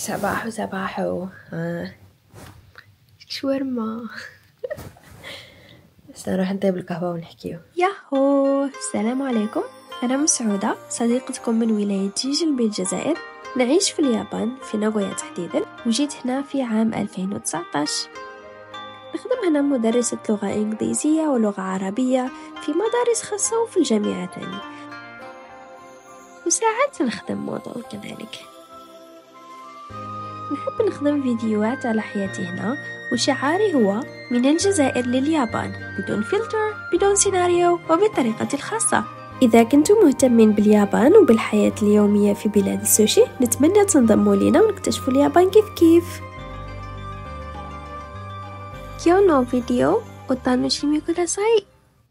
صباحو صباحو شاورما. بس نروح نطيب القهوة ونحكيو. ياهو، السلام عليكم. أنا مسعودة، صديقتكم من ولاية جيجل بالجزائر. نعيش في اليابان في ناغويا تحديدا، وجيت هنا في عام 2019. نخدم هنا مدرسة لغة إنجليزية ولغة عربية في مدارس خاصة وفي الجامعة تاني، وساعات نخدم موديل كذلك. نحب نخدم فيديوهات على حياتي هنا، وشعاري هو من الجزائر لليابان، بدون فلتر، بدون سيناريو، وبطريقتي الخاصة. إذا كنتم مهتمين باليابان وبالحياة اليومية في بلاد السوشي، نتمنى تنضموا لنا ونكتشفوا اليابان كيف. كيو نو فيديو وتانوشيمي كوداساي.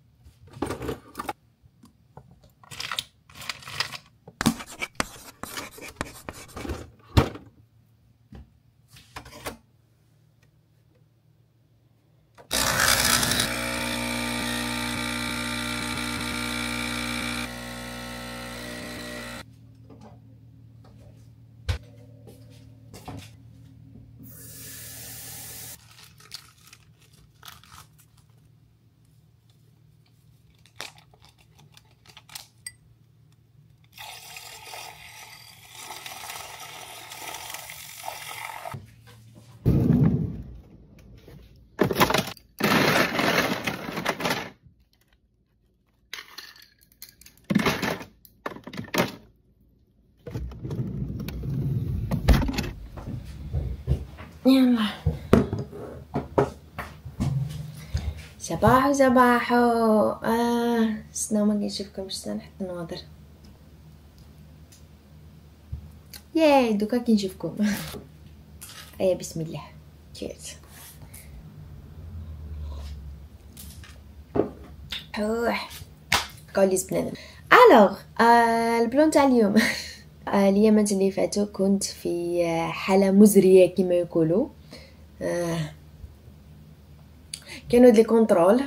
يلا صباحو صباحو. سناو ما كنشوفكمش، نحط النوضر. ياي دوكا كنشوفكم. ايا بسم الله. تشيرز. روح كوليس بنادم. الوغ البلان تاع اليوم. اليامات اللي فاتوا كنت في حاله مزريه كما يقولوا. كانوا دي كونترول.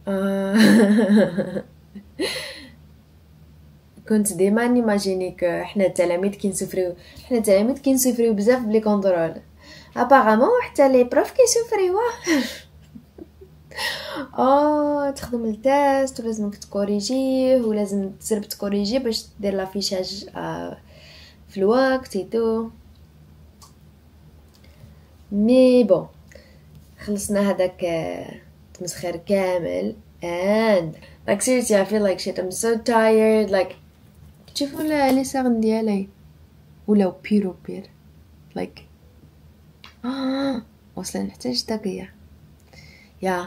كنت ديما نيماجينيك حنا التلاميذ كينسوفريو بزاف بلي كونترول. ابارامون حتى لي بروف كيسوفريوه. تخدم التيست ولازمك تكوريجيه ولازم تزرب تكوريجي باش دير لافيشاج في الوقت يتو. مي بون خلصنا هذاك تمسخير كامل and like seriously I feel like shit. I'm so tired. like تشوفوا لي ساغن ديالي ولا بيرو like وصلنا نحتاج طاقية يا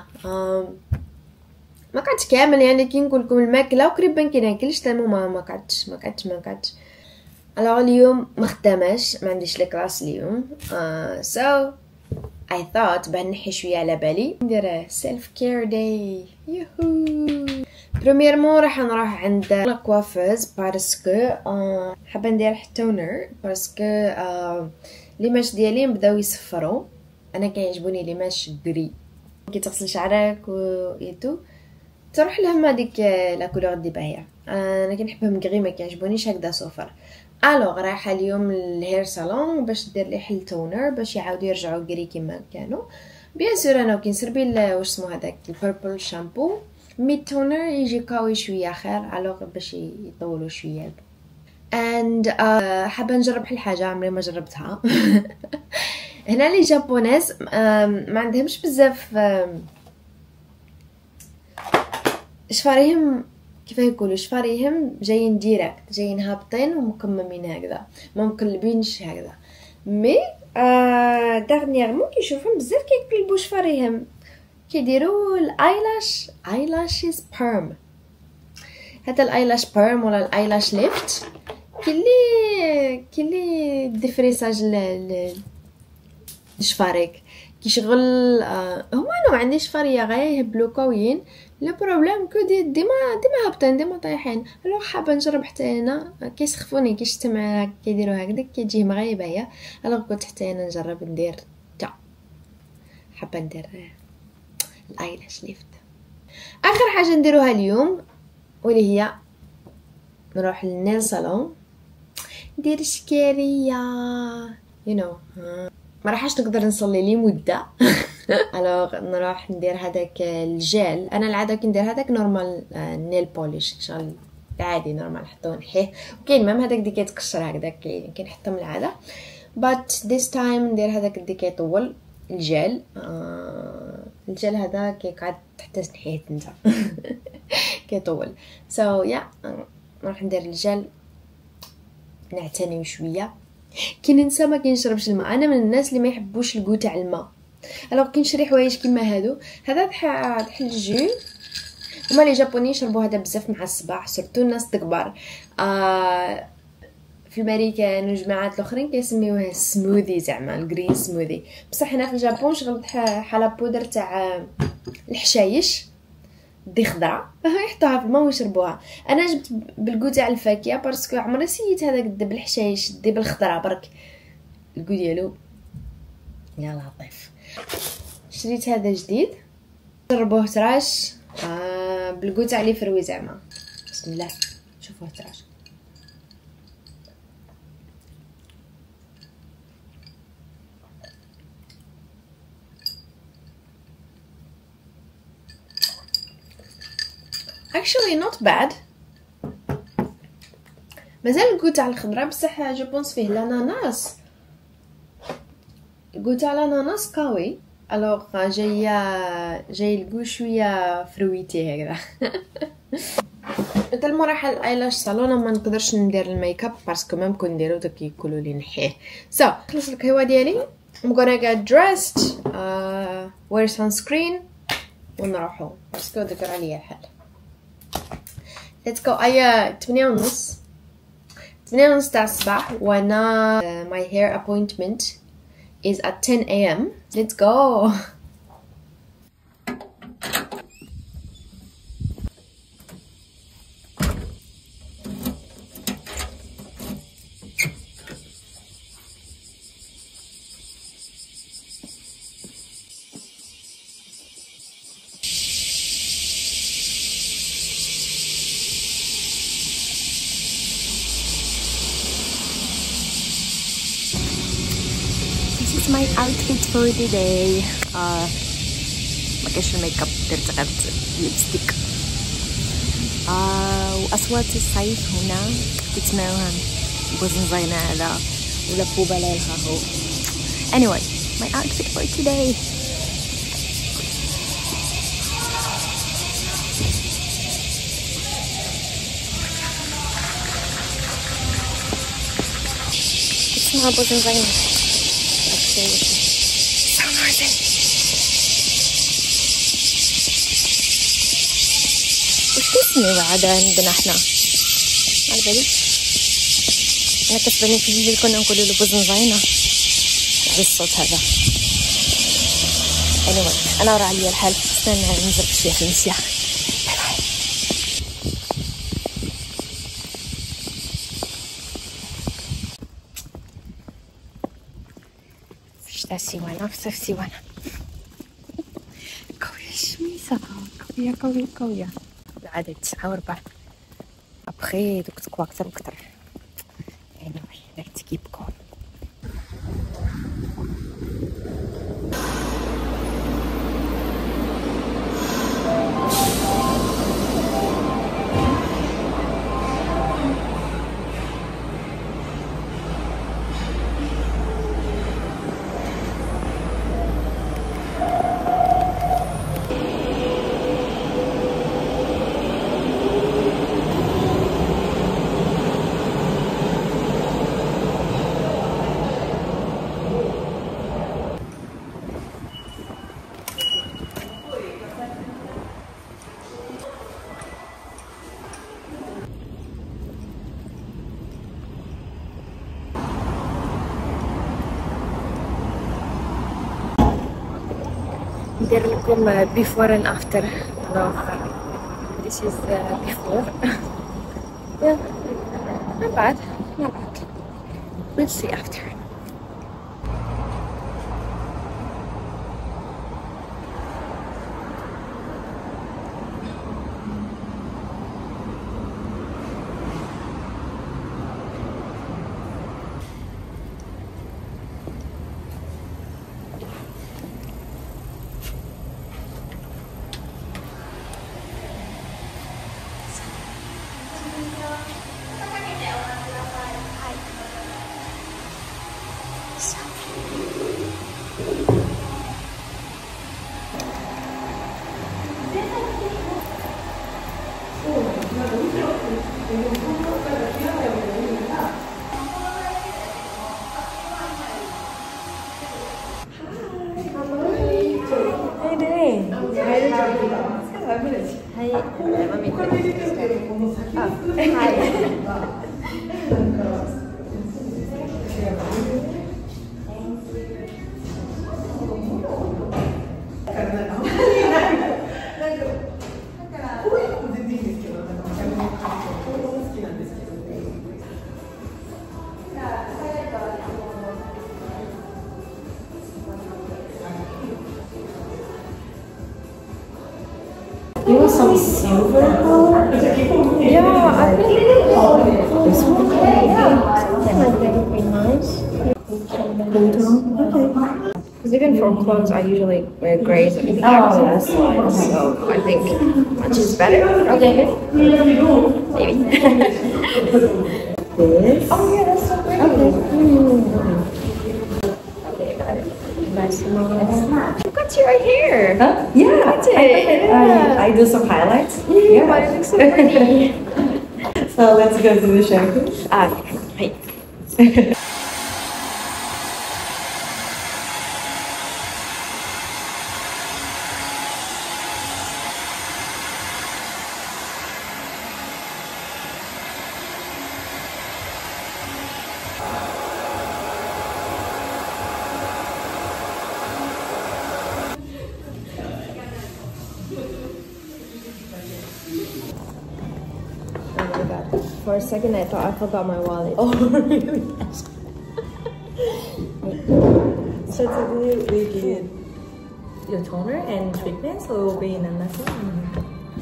ما قعدتش كامل يعني كي نقول لكم الماكله وقريبا كي ناكلش تمام ما قعدتش. الوغ اليوم ما خداماش، ما عنديش لي كلاس اليوم. so I thought بان نحي شويه على بالي ندير سيلف كير داي. يوهو بريميرمون راح نروح عند لا كوافوز باسكو حابه ندير تونر باسكو لي ماش ديالي بداو يصفروا. انا كيعجبوني لي ماش غري كي تغسل شعرك ويتو تروح لهم هذيك لا كولور دي باهيه. انا كنحبهم غري ما كيعجبونيش هكذا صفر. الوغ رايحه اليوم للهير صالون باش دير لي حل تونر باش يعاودوا يرجعوا غري كما كانوا. بيان سور انا كنسربي واش اسمو هذاك البيربل شامبو مي تونر يجي قوي شويه خير الوغ باش يطولوا شويه. and حابه نجرب حل حاجه عمري ما جربتها. هنا لي جابونيز ما عندهمش بزاف شفاريهم كيف يقولوا شفاريهم جايين ديريكت جايين هابطين ومكممين هكذا ما مقلبينش هكذا. مي دغنيغمون كيشوفهم بزاف كيقلبوا شفاريهم كيديروا الايلاشز بيرم. هذا الايلاش بيرم ولا الايلاش ليفت كلي ديفريساج شفاريك كيشغل. هما انا عندي شفاريه غير يهبلوا قويين. لو بروبليم كو ديما هابطين ديما طايحين. لو حابه نجرب حتى انا كيسخفوني كيشتمع كيديروا هكذا كيجي مغيبه هي. الوغ قلت حتى انا نجرب ندير حابه ندير الايلاش ليفت. اخر حاجه نديروها اليوم واللي هي نروح للنيل صالون ندير شكاريه. ما راحش نقدر نصلي لي مده. الوغ نروح ندير هذاك الجل. انا العاده كي ندير هذاك نورمال نيل بوليش شغل عادي نورمال نحطو نحيه، وكاين مام هذاك اللي كيتقشر هكذاك كنحطو من العاده. but this time ندير هذاك اللي كيطول الجل. الجل هذا كيقعد حتى تنحيه نتا كيطول. نروح ندير الجل نعتني شويه. كي ننسى ما كنشربش الماء. انا من الناس اللي ما يحبوش الكو تاع الماء. الوغ كنشري حوايج كيما هادو، هذا بحال الجو. هما لي جابوني يشربوا هذا بزاف مع الصباح، سورتو الناس الكبار. في الامريكان وجماعات الاخرين كيسميوه سموذي، زعما الجرين سموذي. بصح هنا في اليابان شغل بحال بودر تاع الحشايش دي خضراء يحطوها في الماء ويشربوها. انا جبت بالكو تاع الفاكهه باسكو عمري سيت هذاك الدب الحشايش دي بالخضراء برك الكو ديالو يا لطيف. شريت هذا جديد جربوه تراش بالكو تاع لي فروي زعما. بسم الله شوفوه تراش. actually not bad. مازال الكو تاع الخضره بصح جو بونس فيه الاناناس. الكو تاع الاناناس قوي. الوغ جاي الكو شويه فرويتي هكذا. تالمو رايحه الايلاش صالون ما نقدرش ندير الميك اب باسكو ميم كون نديرو داك يقولوا لي نحيه. خلص القهوه ديالي. I'm gonna get dressed, wear sunscreen ونروحو باسكو ذكر عليا الحال. let's go. 8:30 تاع الصباح وانا my hair appointment is at 10 a.m. let's go. my outfit for the day. ما كاينش الميك اب، درت غير الليبستيك. واصوات الصيف هنا كتسمعوها بوزنزينه على ولا بوبا لا الخاخو. anyway my outfit for today. اسمها بوزنزينه وش اسمه بعد عندنا احنا على بالي. انا كتبني في الليل كنا نقولوا له بوزنزينه بالصوت هذا. anyway انا راه عليا الحال، استنى ننزل شويه في المسيا. سيوانة في صيف سيوانة قوية الشميسة، قوية العادة 9:04 أبخي دوك تقوى أكتر وأكتر. anyway let's keep going. ندير لكم before and after. This is before. Yeah, not bad. We'll see after. You want some silver color? Yeah, I think this one. Yeah, something like that would be nice. Okay. Because even for clothes, I usually wear grays and blacks, so I think much is better. Okay. Maybe. This? Oh yeah, that's so pretty. Okay. Nice and nice. I've got you right here. Huh? Yeah. That's it. I do some highlights. Yeah, but it looks so pretty. So let's go to the shampoo. Hey. For a second, I thought I forgot my wallet. Oh, really? So today we did your toner and treatment, so we'll be in a lesson.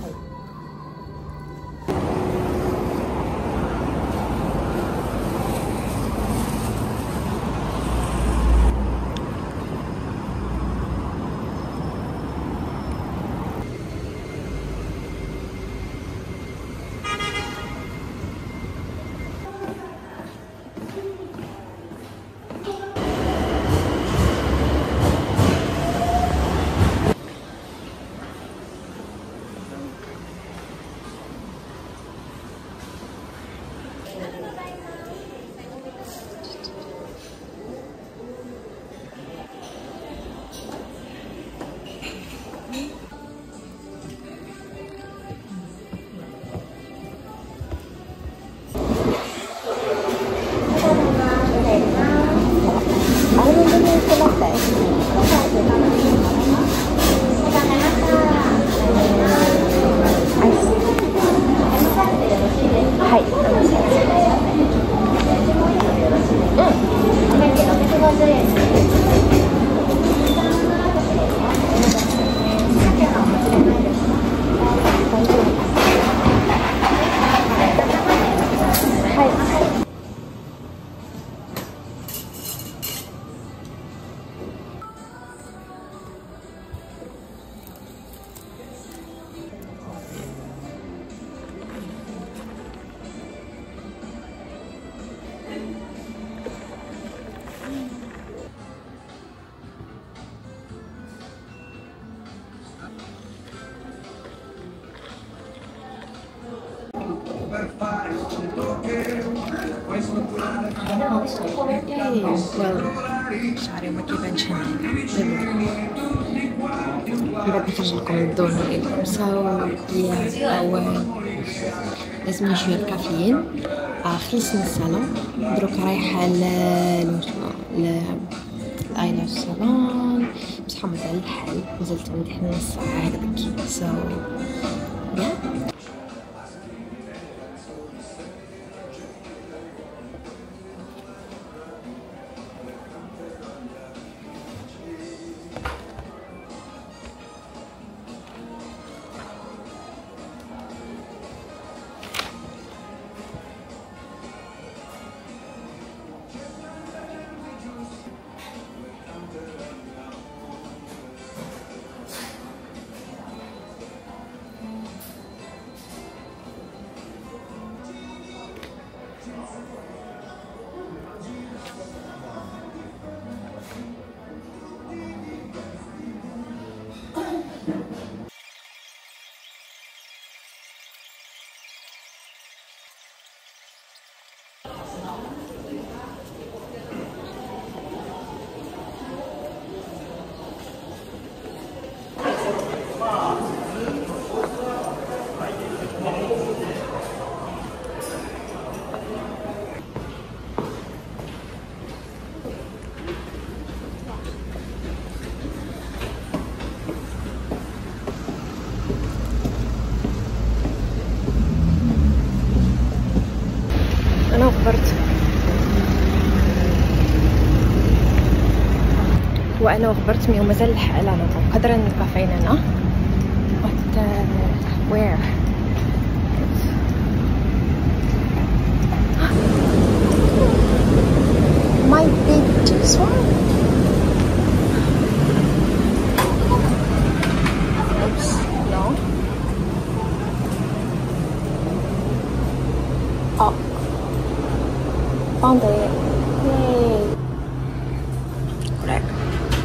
شعري ما كيبانش بعد نخرج لكم الضوء نساو او لازم نجيو الكافيين. خلصنا الصالون دروك رايحه الايلاش صالون بصح مازال الحال مازلت مدحنا نص ساعه هكذاك سو يا انا وخبرتني ومازال الحال انا نقدر نلقى فين انا but where might be this one. Oops, no. Oh, found it. Yay. Correct.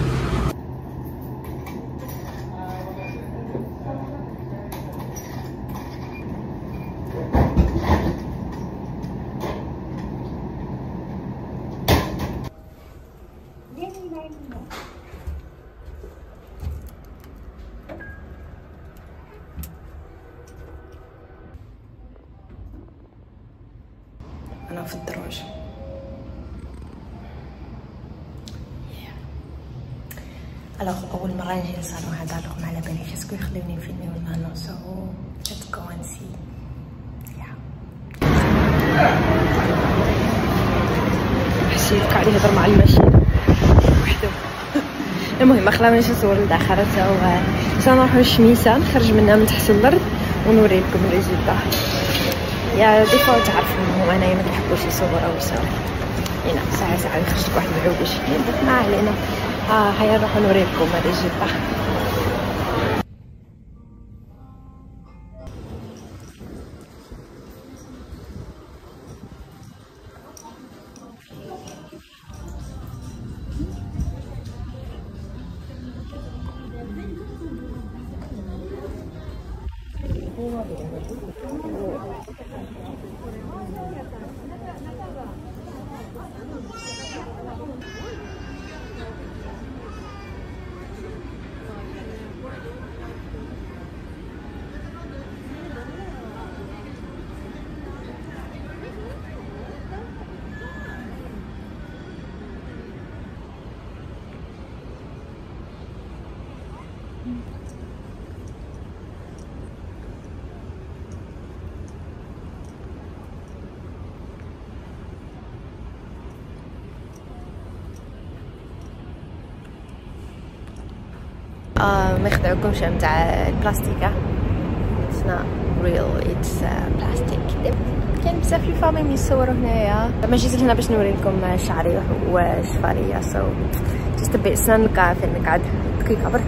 أنا في الدروج. أول مرة نجي للصالون هذا ما على باليش اسكو يخليوني نفيلمي ولا نو so let's go and see. حسيت قاعد يهضر مع الماشينة وحده. المهم خلانيش نصور لداخل سنروحو للشميسة نخرج منها من تحت الأرض ونوري لكم الريزلت. يا ديفا تعرفوا انايا ما كنحبوش نصور او صار هنا ساعه يخرج واحد العوبش ما علينا. هيا نروحو نوريكم الريزلت. ما يخدعوكمش متاع البلاستيك. it's not real it's plastic. كاين بزاف لي فامي يصوروا هنايا. ما جيت لهنا باش نوري لكم شعري وشفاريه so just a bit نلقى فين نقعد دقيقه برك.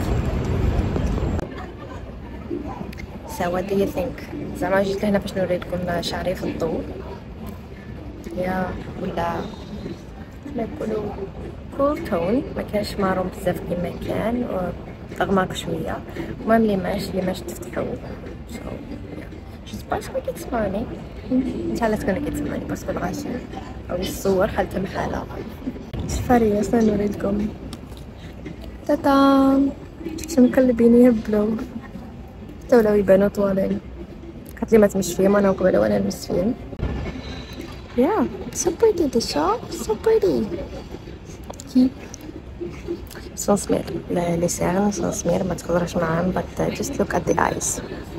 so what do you think؟ زعما جيت لهنا باش نوري لكم شعري في الضوء يا ولا نقولوا كول تون ما كانش مارون بزاف كيما كان غماق شويه. المهم لي ماش تفتحوا so just باش ما كتسمعني انت لا تكون كتسمعني باسكو الغاشي او الصور حالتها محاله. شفاريه اصلا نوري لكم تاتا مقلبين يهبلوا حتى ولاو يبانو طوالين. قالت لي ما تمش فيهم انا وقبل وانا نمس فيهم. Yeah, so pretty the shop, so pretty. سنسمير لي ساغن سنسمير ما تقدرش معاهم but just look at the eyes.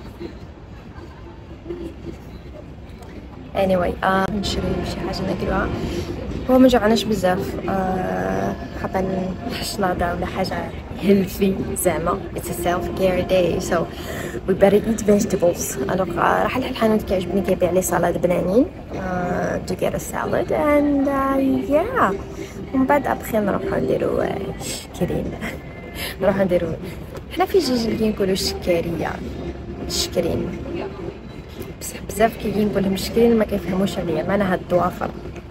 anyway نشري شي حاجه ناكلوها. هو ما جوعناش بزاف حابه حشلاضه ولا حاجه healthy زعما it's a self-care day so we better eat vegetables. alors راح الحانوت كيعجبني كيبيع لي سلطه بنانين to get a salad and yeah ومن بعد ابخي نروحو نديرو شكرين. نروحو نديرو حنا في جيجل كنقولو الشكرين بزاف كي نقول لهم شكرين ما كيفهموش عليا معناها الضوافر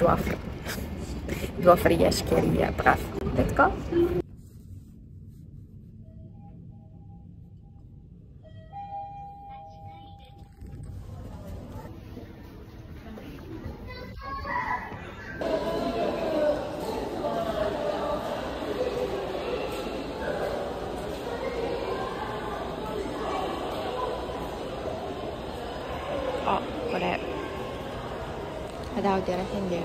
ضوافريه شكريه بغاف داكا. ولا هذا عاود رايحين ليه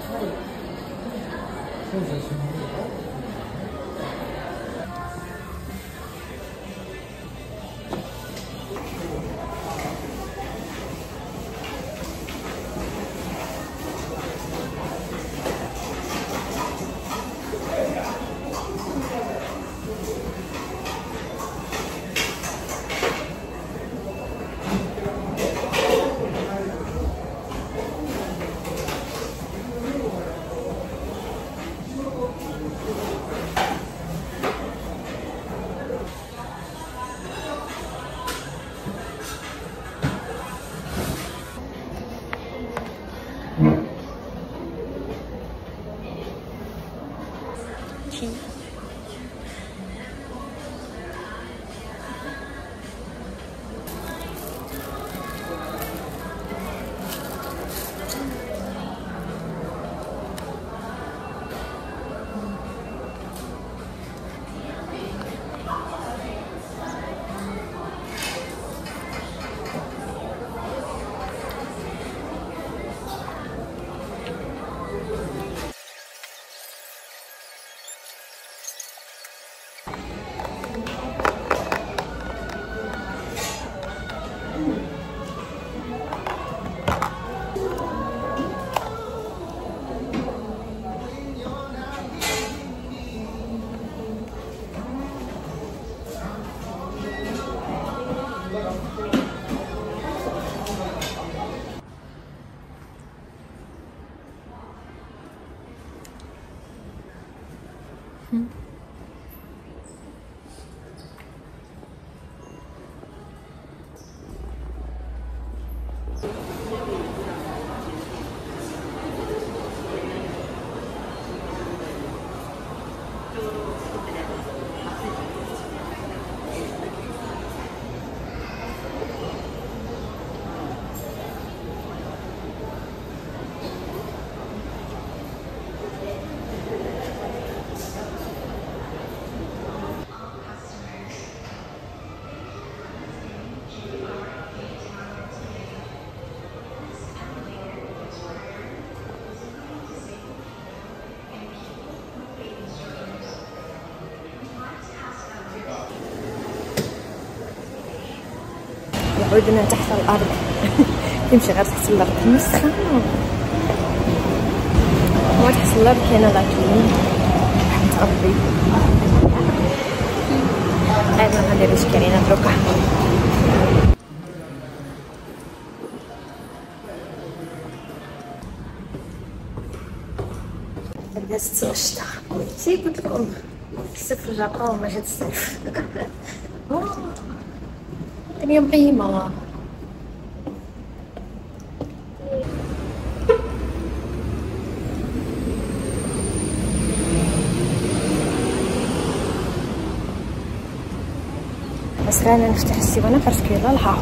عدنا تحت الأرض. تمشي غير تحت الأرض نسخة هو تحت الأرض كاينة لاكين تقضي أنا غندير شكرينا دروكا بدات الشتا. شي قلت لكم الصيف في اليابان ما جات الصيف. الدنيا مقيمة. بس خلينا نفتح السيفونة باسكو يلا لحاحو.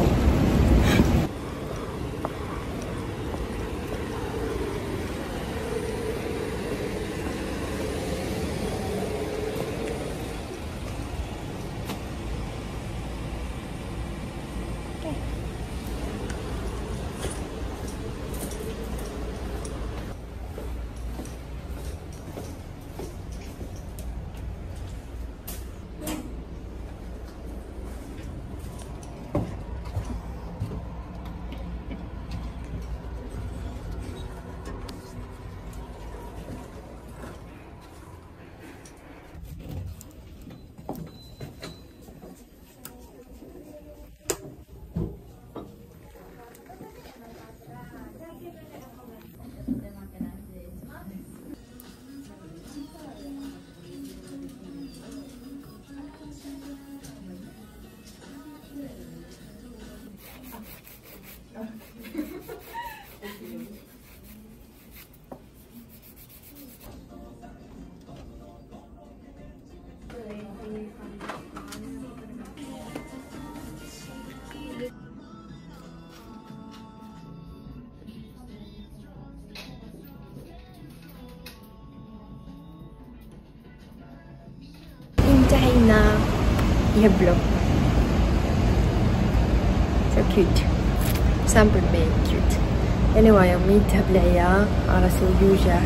انتهينا. يهبلو so cute, simple being cute. anyway يومي تهبلعيا راسي وجوجع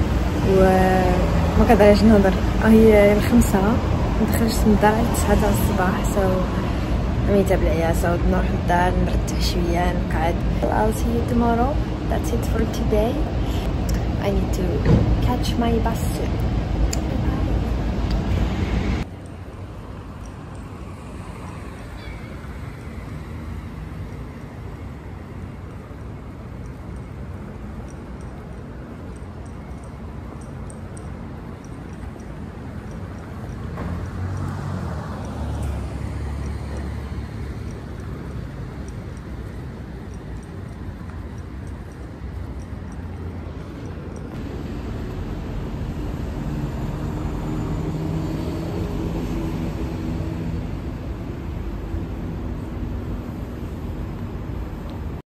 وما قادراش نهضر. هي 5 مدخلش للدار 9 تاع الصباح عمي تهبلعيا نروح للدار نرتاح شويه نقعد. I'll see you tomorrow. That's it for today. I need to catch my bus.